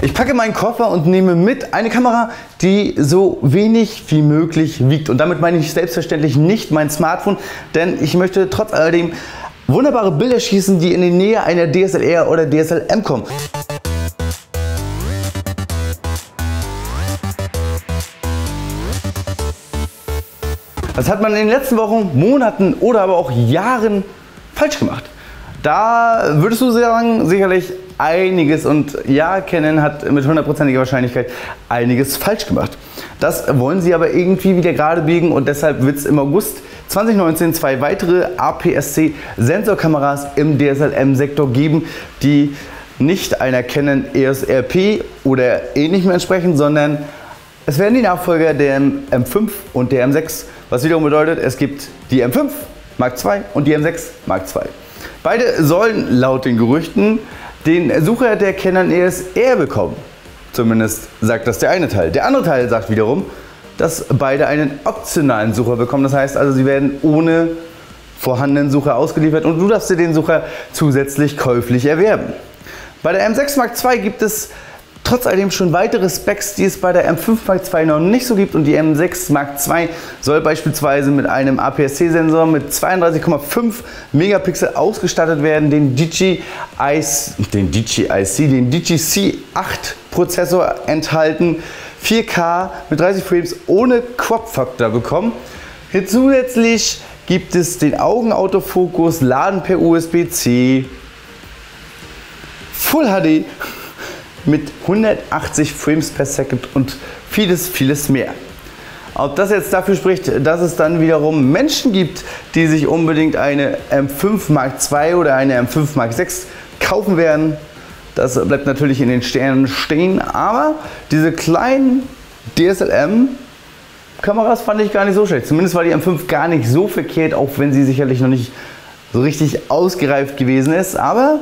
Ich packe meinen Koffer und nehme mit eine Kamera, die so wenig wie möglich wiegt. Und damit meine ich selbstverständlich nicht mein Smartphone, denn ich möchte trotz alledem wunderbare Bilder schießen, die in die Nähe einer DSLR oder DSLM kommen. Das hat man in den letzten Wochen, Monaten oder aber auch Jahren falsch gemacht. Da würdest du sagen, sicherlich einiges, und ja, Canon hat mit 100%iger Wahrscheinlichkeit einiges falsch gemacht. Das wollen sie aber irgendwie wieder gerade biegen, und deshalb wird es im August 2019 zwei weitere APS-C Sensorkameras im DSLM-Sektor geben, die nicht einer Canon EOS RP oder ähnlichem entsprechen, sondern es werden die Nachfolger der M5 und der M6, was wiederum bedeutet, es gibt die M5 Mark II und die M6 Mark II. Beide sollen laut den Gerüchten den Sucher der Canon EOS R bekommen. Zumindest sagt das der eine Teil. Der andere Teil sagt wiederum, dass beide einen optionalen Sucher bekommen. Das heißt also, sie werden ohne vorhandenen Sucher ausgeliefert und du darfst dir den Sucher zusätzlich käuflich erwerben. Bei der M6 Mark II gibt es trotz alledem schon weitere Specs, die es bei der M5 Mark II noch nicht so gibt, und die M6 Mark II soll beispielsweise mit einem APS-C-Sensor mit 32,5 Megapixel ausgestattet werden, den DJI-C8 Prozessor enthalten, 4K mit 30 Frames ohne Crop-Faktor bekommen. Hier zusätzlich gibt es den Augenautofokus, Laden per USB-C, Full HD mit 180 Frames per Second und vieles mehr. Ob das jetzt dafür spricht, dass es dann wiederum Menschen gibt, die sich unbedingt eine M5 Mark II oder eine M5 Mark VI kaufen werden, das bleibt natürlich in den Sternen stehen. Aber diese kleinen DSLM-Kameras fand ich gar nicht so schlecht. Zumindest war die M5 gar nicht so verkehrt, auch wenn sie sicherlich noch nicht so richtig ausgereift gewesen ist. Aber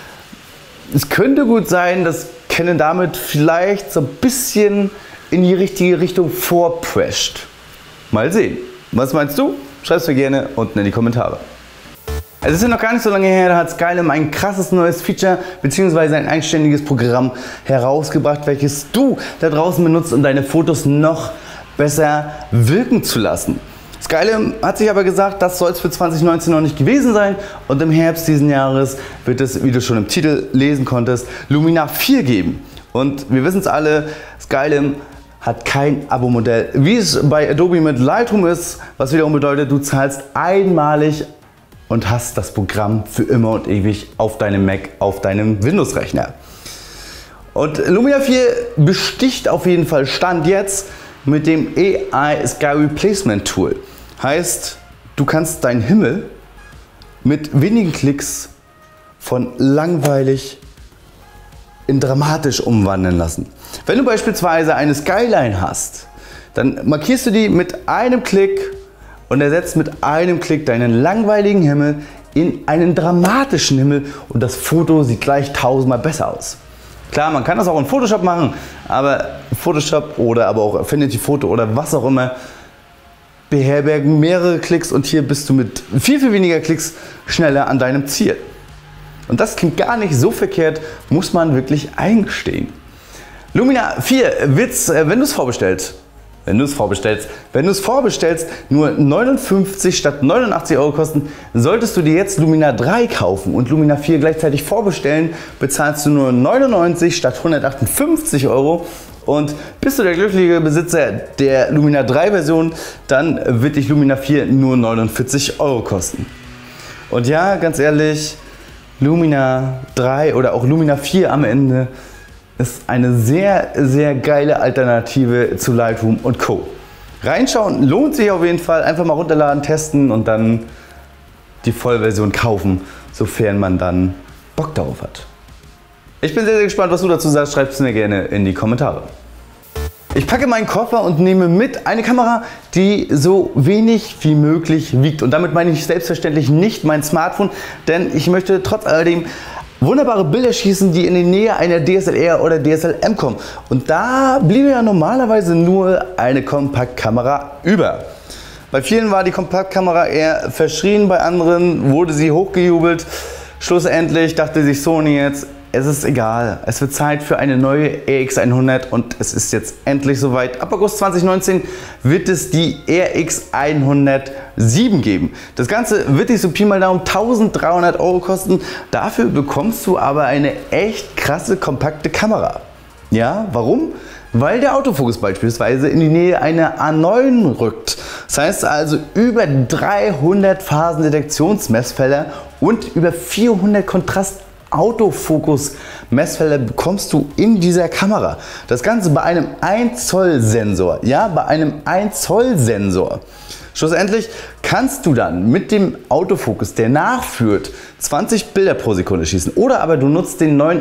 es könnte gut sein, dass Canon damit vielleicht so ein bisschen in die richtige Richtung vorprescht. Mal sehen. Was meinst du? Schreib es mir gerne unten in die Kommentare. Es ist ja noch gar nicht so lange her, da hat Skylum ein krasses neues Feature bzw. ein eigenständiges Programm herausgebracht, welches du da draußen benutzt, um deine Fotos noch besser wirken zu lassen. Skylum hat sich aber gesagt, das soll es für 2019 noch nicht gewesen sein, und im Herbst diesen Jahres wird es, wie du schon im Titel lesen konntest, Lumina 4 geben. Und wir wissen es alle, Skylum hat kein Abo-Modell, wie es bei Adobe mit Lightroom ist, was wiederum bedeutet, du zahlst einmalig und hast das Programm für immer und ewig auf deinem Mac, auf deinem Windows-Rechner. Und Lumina 4 besticht auf jeden Fall Stand jetzt mit dem AI Sky Replacement Tool. Heißt, du kannst deinen Himmel mit wenigen Klicks von langweilig in dramatisch umwandeln lassen. Wenn du beispielsweise eine Skyline hast, dann markierst du die mit einem Klick und ersetzt mit einem Klick deinen langweiligen Himmel in einen dramatischen Himmel, und das Foto sieht gleich tausendmal besser aus. Klar, man kann das auch in Photoshop machen, aber Photoshop oder aber auch Affinity Photo oder was auch immer beherbergen mehrere Klicks, und hier bist du mit viel weniger Klicks schneller an deinem Ziel. Und das klingt gar nicht so verkehrt, muss man wirklich eingestehen. Lumina 4 wird, wenn du es vorbestellst, nur 59 statt 89 Euro kosten. Solltest du dir jetzt Lumina 3 kaufen und Lumina 4 gleichzeitig vorbestellen, bezahlst du nur 99 statt 158 Euro. Und bist du der glückliche Besitzer der Lumina 3 Version, dann wird dich Lumina 4 nur 49 Euro kosten. Und ja, ganz ehrlich, Lumina 3 oder auch Lumina 4 am Ende ist eine sehr geile Alternative zu Lightroom und Co. Reinschauen lohnt sich auf jeden Fall. Einfach mal runterladen, testen und dann die Vollversion kaufen, sofern man dann Bock darauf hat. Ich bin sehr gespannt, was du dazu sagst. Schreib es mir gerne in die Kommentare. Ich packe meinen Koffer und nehme mit eine Kamera, die so wenig wie möglich wiegt. Und damit meine ich selbstverständlich nicht mein Smartphone, denn ich möchte trotz alledem wunderbare Bilder schießen, die in die Nähe einer DSLR oder DSLM kommen. Und da bliebe ja normalerweise nur eine Kompaktkamera über. Bei vielen war die Kompaktkamera eher verschrien, bei anderen wurde sie hochgejubelt. Schlussendlich dachte sich Sony jetzt, es ist egal. Es wird Zeit für eine neue RX100 und es ist jetzt endlich soweit. Ab August 2019 wird es die RX107 geben. Das Ganze wird dich so Pi mal Daumen 1300 € kosten. Dafür bekommst du aber eine echt krasse, kompakte Kamera. Ja, warum? Weil der Autofokus beispielsweise in die Nähe einer A9 rückt. Das heißt also über 300 Phasendetektionsmessfelder und über 400 Kontrast-Autofokus-Messfelder bekommst du in dieser Kamera. Das Ganze bei einem 1 Zoll Sensor. Ja, bei einem 1 Zoll Sensor. Schlussendlich kannst du dann mit dem Autofokus, der nachführt, 20 Bilder pro Sekunde schießen. Oder aber du nutzt den neuen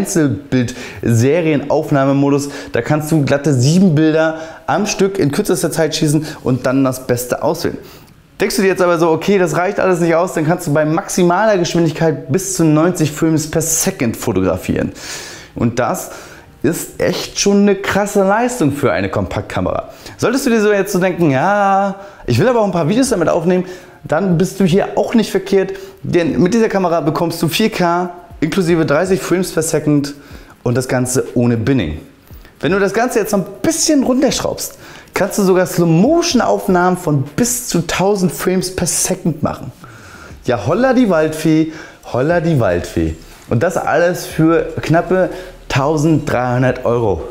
Einzelbild-Serienaufnahmemodus. Da kannst du glatte 7 Bilder am Stück in kürzester Zeit schießen und dann das Beste auswählen. Denkst du dir jetzt aber so, okay, das reicht alles nicht aus, dann kannst du bei maximaler Geschwindigkeit bis zu 90 Frames per Second fotografieren. Und das ist echt schon eine krasse Leistung für eine Kompaktkamera. Solltest du dir so jetzt so denken, ja, ich will aber auch ein paar Videos damit aufnehmen, dann bist du hier auch nicht verkehrt, denn mit dieser Kamera bekommst du 4K inklusive 30 Frames per Second und das Ganze ohne Binning. Wenn du das Ganze jetzt noch ein bisschen runterschraubst, kannst du sogar Slow-Motion-Aufnahmen von bis zu 1000 Frames per Second machen. Ja, holla die Waldfee, holla die Waldfee. Und das alles für knappe 1300 €.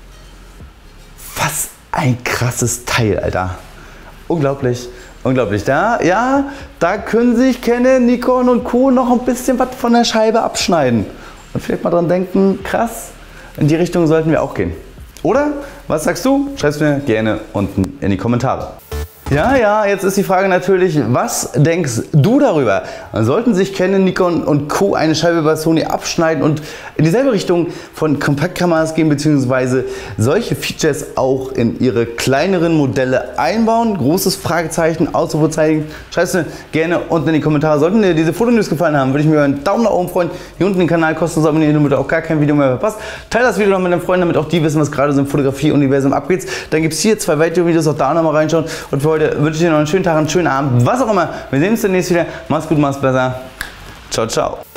Was ein krasses Teil, Alter. Unglaublich, unglaublich. Ja, da können sich Canon, Nikon und Co. noch ein bisschen was von der Scheibe abschneiden. Und vielleicht mal dran denken, krass, in die Richtung sollten wir auch gehen. Oder? Was sagst du? Schreib es mir gerne unten in die Kommentare. Ja, jetzt ist die Frage natürlich, was denkst du darüber? Sollten sich Canon, Nikon und Co. eine Scheibe bei Sony abschneiden und in dieselbe Richtung von Kompaktkameras gehen, beziehungsweise solche Features auch in ihre kleineren Modelle einbauen? Großes Fragezeichen, Ausrufezeichen. Schreib es mir gerne unten in die Kommentare. Sollten dir diese Fotonews gefallen haben, würde ich mir über einen Daumen nach oben freuen. Hier unten den Kanal kostenlos abonnieren, damit du auch gar kein Video mehr verpasst. Teile das Video noch mit deinen Freunden, damit auch die wissen, was gerade so im Fotografie-Universum abgeht. Dann gibt es hier 2 weitere Videos, auch da nochmal reinschauen. Und für heute wünsche ich dir noch einen schönen Tag, einen schönen Abend, was auch immer. Wir sehen uns demnächst wieder. Mach's gut, mach's besser. Ciao, ciao.